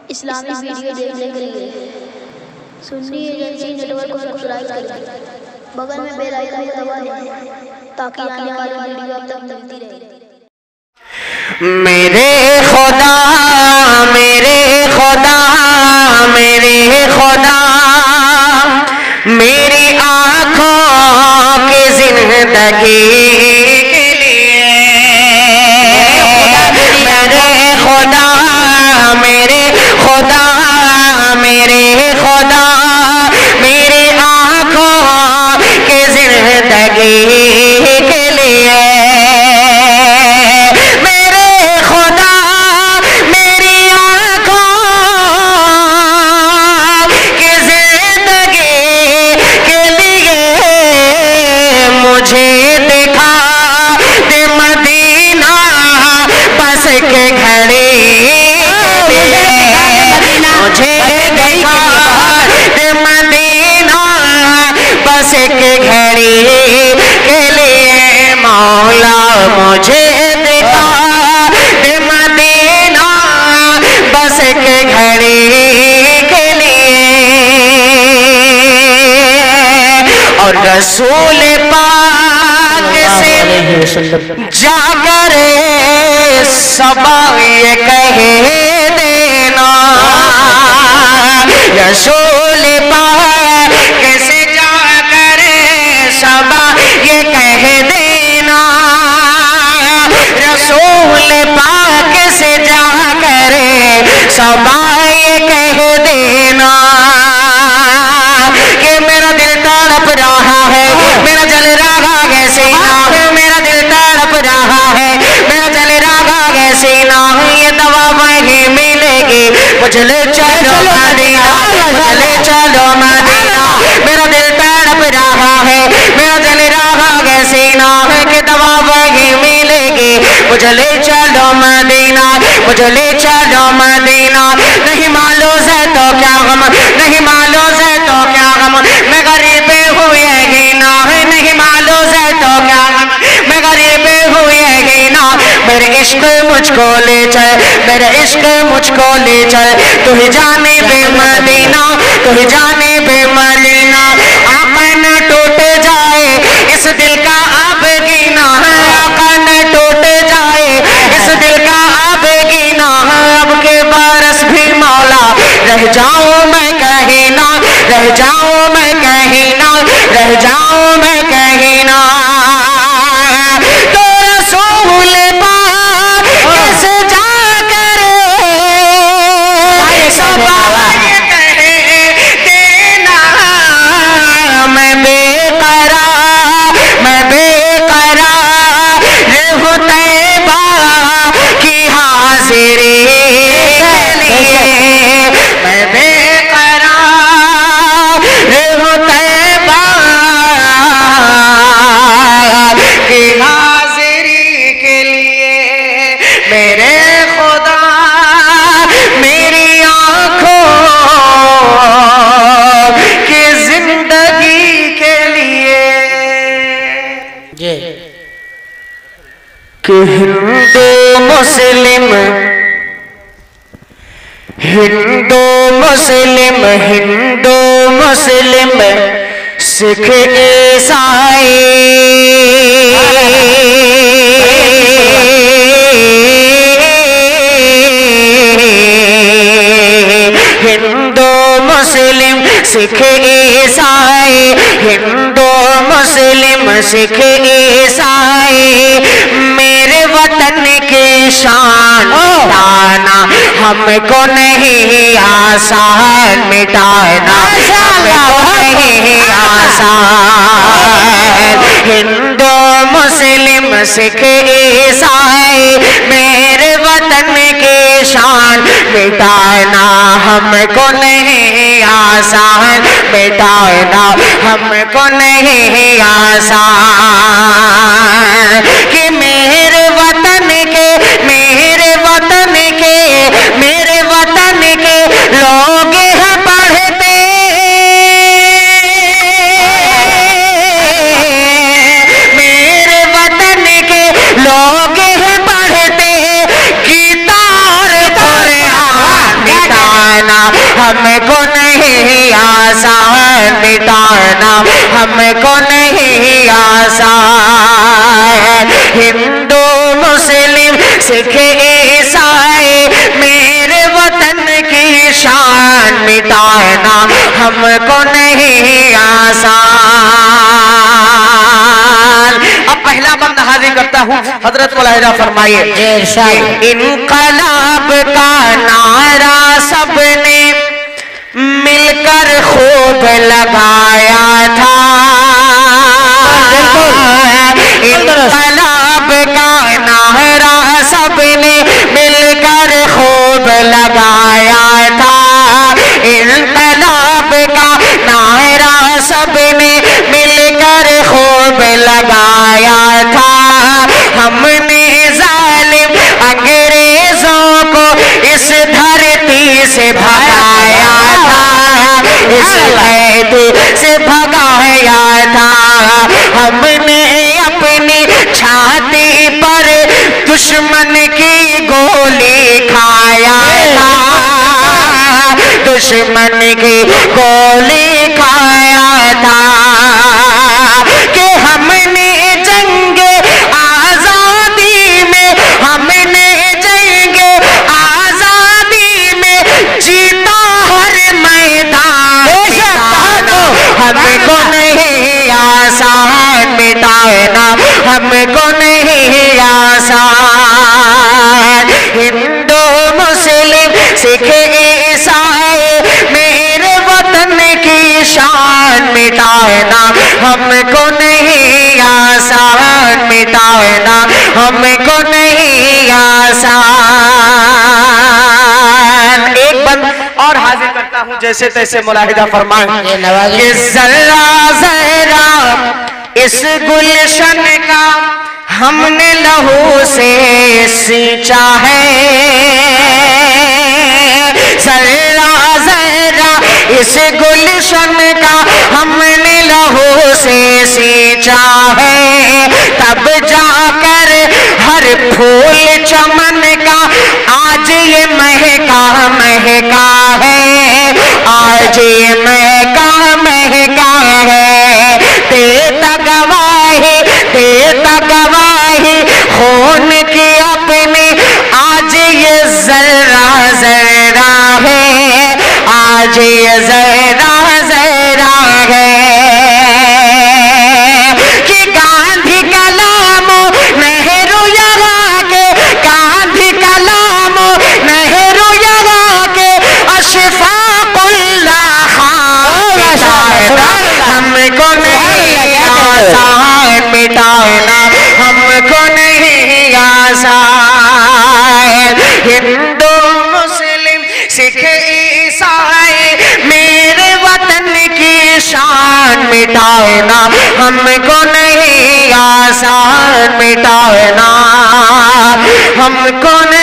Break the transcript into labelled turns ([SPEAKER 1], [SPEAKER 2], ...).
[SPEAKER 1] Islamic video देखने के लिए सुन्नी एजेंसी नेटवर्क को सब्सक्राइब करें, बगल में बेल आइकन को दबा दें ताकि आने वाली वीडियो आप तक मिलती रहे।
[SPEAKER 2] मेरे खुदा मेरे खुदा मेरे खुदा मेरी आँखों की जिंदगी के लिए मेरे खुदा मेरे खुदा मेरे खुदा मेरी आँखों की जिंदगी के लिए मुझे दिखा दे मदीना बस के घड़ी के लिए और रसूल पाक से जाकर सबा ये कह देना रसूल पाक से जाकर सबा ये कह देना रसूल पाक से जाकर सबा ये कह देना कि मेरा दिल तड़प रहा है, मेरा जल रहा है सीना, मेरा दिल तड़प रहा है, मेरा जल रहा है सीना, ये दवा वहीं मिलेगी मुझे ले चलो मदीना, मुझे ले चलो मदीना, मेरा दिल तड़प रहा है, मेरा जल रहा है सीना, कि दवा वहीं मिलेगी मुझे ले चलो मदीना, मुझे ले चलो मदीना। नहीं मालूम है तो क्या गम, नहीं मालूम है तो क्या गम, मैं गरीब हुए ही ना, नहीं मालूम है तो क्या गम, मैं गरीब हुए ही ना। मेरे इश्क मुझको ले चल, मेरे इश्क मुझको ले चल, तू ही जाने बे मदीना, तू ही जाने बे मदीना। आका न टूट जाए इस दिल का अब गिना, आका न टूट जाए इस दिल का अब गिना, अब के बरस भी मौला रह जाऊं मैं कहीं ना, रह जाऊं मैं कहीं ना, रह जाऊं मैं कहीं ना। तो रसूल पाक कैसे जाकर सबा ये कह देना मैं बेकरार रहूं तैबा की हाजिरी के लिए, मैं बेकरार रहूं तैबा की हाजिरी के लिए। मेरे खुदा मेरी आँखों की जिंदगी के लिए कि हिंदू मुस्लिम हिंदू मुस्लिम हिंदू मुस्लिम सिख ईसाई हिंदू मुस्लिम सिख ईसाई हिंदू मुस्लिम सिख ईसाई मेरे वतन की शान मिटाना हमको नहीं आसान, मिटाना हमको नहीं आसान। हिंदू मुस्लिम सिख ईसाई मेरे वतन की शान मिटाना हमको नहीं आसान, मिटाना हमको नहीं आसान। कि मेरे वतन के लोग हैं पढ़ते, मेरे वतन के लोग हैं पढ़ते, गीता और कुरान मिटा हमको नहीं आसान मिटाना, हमको नहीं आसान। हिंदू मुस्लिम सिख ईसाई मेरे वतन की शान मिटाना, हमको नहीं आसान। अब पहला बंद हाजिर करता हूँ, हजरत मुलाहिजा फरमाइए। इनकलाब का नारा सबने मिलकर खूब लगाया था, इनकलाब का नारा सबने मिलकर खूब लगाया था, इनकलाब का नारा सबने मिलकर खूब लगाया था। हमने जालिम अंग्रेजों को इस धरती से भगाया था, इस धरती से भगाया था। हमने अपनी छाती पर दुश्मन की गोली खाया था, दुश्मन की गोली खाया था। कि हमने जंग आजादी में, हमने जंग आजादी में जीता हर मैदान। हमको नहीं आसान मिटाना, हमको नहीं आसान। हिंदू मुस्लिम सिख ईसाई मेरे वतन की शान मिटाना, हमको नहीं आसान मिटाना, हमको नहीं आसान। एक बंद और हाजिर करता हूँ, जैसे तैसे मुलाहिजा फरमाएं। कि जरा जरा इस गुलशन का हमने लहू से सींचा है, जरा जरा इस गुलशन का हमने लहू से सींचा है। तब जाकर हर फूल चमन का आज ये महका महका है, आज ये महका महका है। देता गवाही, देता गवाही खून की अपनी, आज ये जरा जरा है, आज ये जरा जरा है। कि गांधी कलामो नेहरू यहाँ के, गांधी कलामो नेहरू यहाँ के, अशफाकुल्लाह खान हमको नहीं आसान मिटाना, हमको नहीं आसान। हिंदू मुस्लिम सिख ईसाई मेरे वतन की शान मिटाना, हमको नहीं आसान मिटाना, हमको